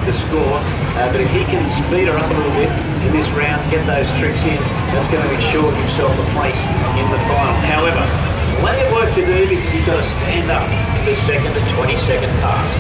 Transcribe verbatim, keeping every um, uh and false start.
the score. Uh, but if he can speed her up a little bit in this round, get those tricks in, that's going to ensure himself a place in the final. However, plenty of work to do because he's got to stand up for the second to twenty-second pass.